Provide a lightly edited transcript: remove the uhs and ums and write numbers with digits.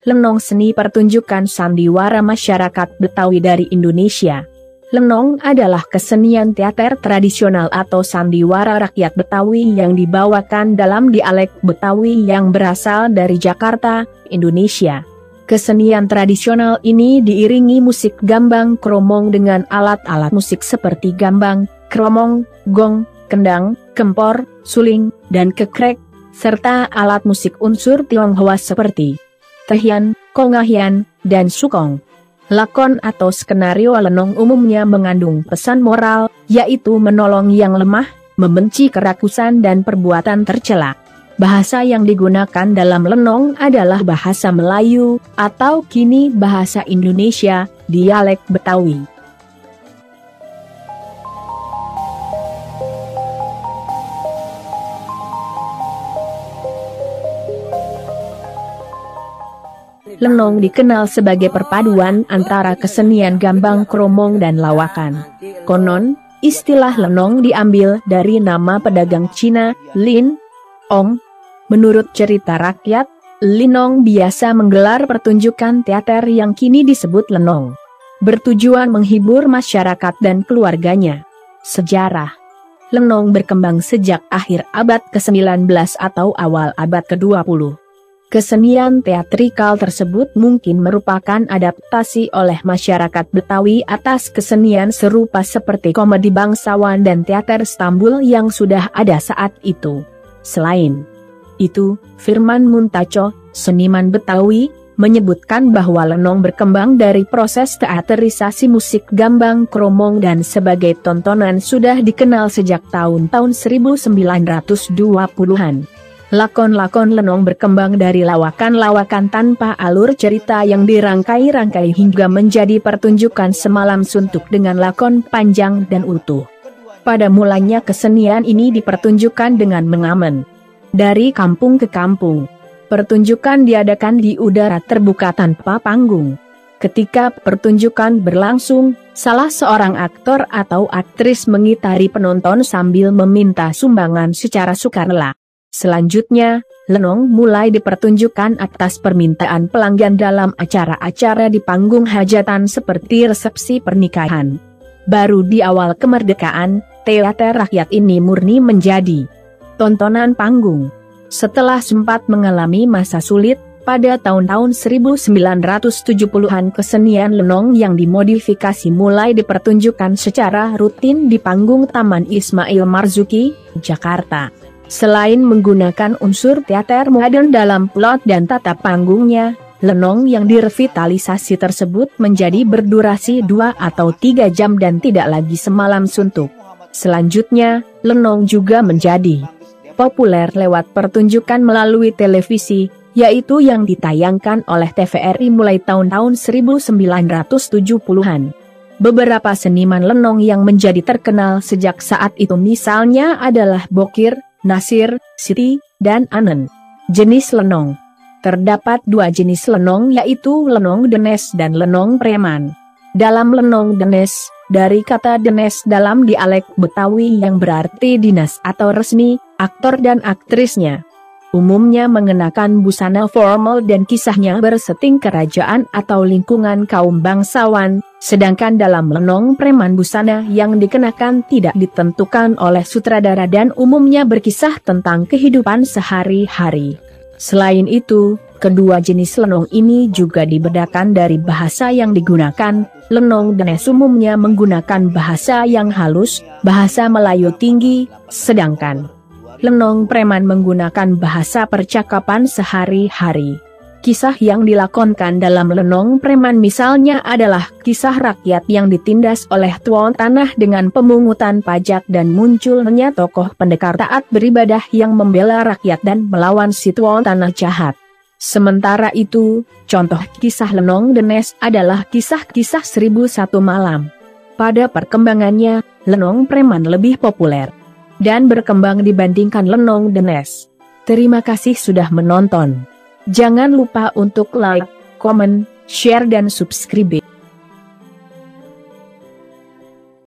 Lenong seni pertunjukan sandiwara masyarakat Betawi dari Indonesia. Lenong adalah kesenian teater tradisional atau sandiwara rakyat Betawi yang dibawakan dalam dialek Betawi yang berasal dari Jakarta, Indonesia. Kesenian tradisional ini diiringi musik gambang kromong dengan alat-alat musik seperti gambang, kromong, gong, kendang, kempor, suling, dan kekrek, serta alat musik unsur Tionghoa seperti tehian, kongahian, dan sukong. Lakon atau skenario lenong umumnya mengandung pesan moral, yaitu menolong yang lemah, membenci kerakusan dan perbuatan tercela. Bahasa yang digunakan dalam lenong adalah bahasa Melayu, atau kini bahasa Indonesia, dialek Betawi. Lenong dikenal sebagai perpaduan antara kesenian gambang kromong dan lawakan. Konon, istilah lenong diambil dari nama pedagang Cina, Lin Ong. Menurut cerita rakyat, Linong biasa menggelar pertunjukan teater yang kini disebut lenong, bertujuan menghibur masyarakat dan keluarganya. Sejarah lenong berkembang sejak akhir abad ke-19 atau awal abad ke-20. Kesenian teatrikal tersebut mungkin merupakan adaptasi oleh masyarakat Betawi atas kesenian serupa seperti komedi bangsawan dan teater Stambul yang sudah ada saat itu. Selain itu, Firman Muntaco, seniman Betawi, menyebutkan bahwa lenong berkembang dari proses teaterisasi musik gambang kromong dan sebagai tontonan sudah dikenal sejak tahun-tahun 1920-an. Lakon-lakon lenong berkembang dari lawakan-lawakan tanpa alur cerita yang dirangkai-rangkai hingga menjadi pertunjukan semalam suntuk dengan lakon panjang dan utuh. Pada mulanya kesenian ini dipertunjukkan dengan mengamen. Dari kampung ke kampung, pertunjukan diadakan di udara terbuka tanpa panggung. Ketika pertunjukan berlangsung, salah seorang aktor atau aktris mengitari penonton sambil meminta sumbangan secara sukarela. Selanjutnya, lenong mulai dipertunjukkan atas permintaan pelanggan dalam acara-acara di panggung hajatan seperti resepsi pernikahan. Baru di awal kemerdekaan, teater rakyat ini murni menjadi tontonan panggung. Setelah sempat mengalami masa sulit, pada tahun-tahun 1970-an kesenian lenong yang dimodifikasi mulai dipertunjukkan secara rutin di panggung Taman Ismail Marzuki, Jakarta. Selain menggunakan unsur teater modern dalam plot dan tata panggungnya, lenong yang direvitalisasi tersebut menjadi berdurasi 2 atau 3 jam dan tidak lagi semalam suntuk. Selanjutnya, lenong juga menjadi populer lewat pertunjukan melalui televisi, yaitu yang ditayangkan oleh TVRI mulai tahun-tahun 1970-an. Beberapa seniman lenong yang menjadi terkenal sejak saat itu misalnya adalah Bokir, Nasir, Siti, dan Anen. Jenis lenong. Terdapat 2 jenis lenong yaitu lenong denes dan lenong preman. Dalam lenong denes, dari kata denes dalam dialek Betawi yang berarti dinas atau resmi, aktor dan aktrisnya umumnya mengenakan busana formal dan kisahnya bersetting kerajaan atau lingkungan kaum bangsawan, sedangkan dalam lenong preman busana yang dikenakan tidak ditentukan oleh sutradara dan umumnya berkisah tentang kehidupan sehari-hari. Selain itu, kedua jenis lenong ini juga dibedakan dari bahasa yang digunakan. Lenong denes umumnya menggunakan bahasa yang halus, bahasa Melayu tinggi, sedangkan lenong preman menggunakan bahasa percakapan sehari-hari. Kisah yang dilakonkan dalam lenong preman misalnya adalah kisah rakyat yang ditindas oleh tuan tanah dengan pemungutan pajak dan munculnya tokoh pendekar taat beribadah yang membela rakyat dan melawan si tuan tanah jahat. Sementara itu, contoh kisah lenong denes adalah kisah-kisah 1001 malam. Pada perkembangannya, lenong preman lebih populer dan berkembang dibandingkan lenong denes. Terima kasih sudah menonton. Jangan lupa untuk like, komen, share dan subscribe.